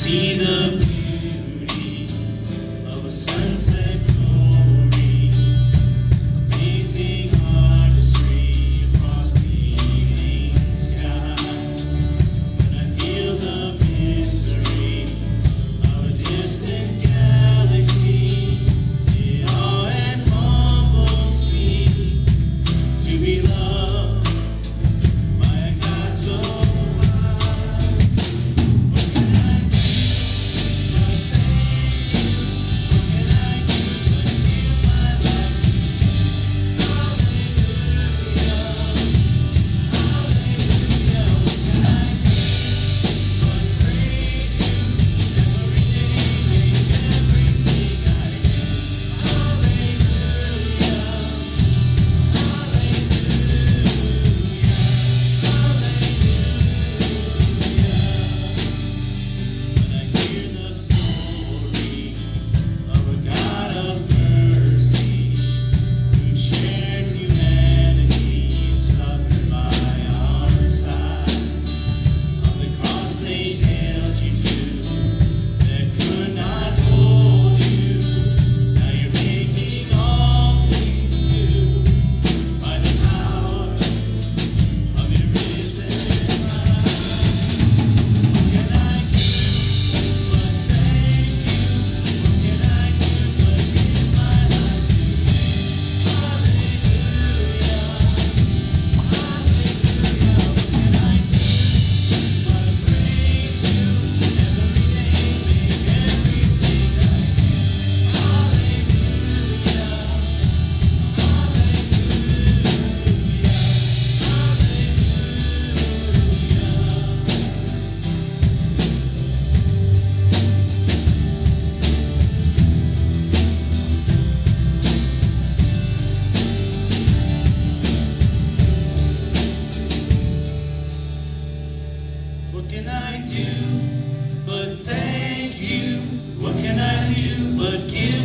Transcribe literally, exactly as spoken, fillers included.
see the beauty of a sunset glory, amazing artistry across the evening sky. When I feel the mystery of a distant galaxy, it all and humbles me to be loved by a God so high. What can I do but thank you? What can I do but give my life to you? Hallelujah, hallelujah. What can I do but praise you? Every day makes everything I do. Hallelujah, when I hear the story of a God of mercy who shared humanity and suffered by our side. On the cross they nailed you to, that could not hold you. Now you're making all things new by the power of your risen life. What can I do but thank you? What can I do but give my life to you? Hallelujah, hallelujah. What can I do but praise you? Every day makes everything I do. Hallelujah, what can I do but thank you? What can I do but give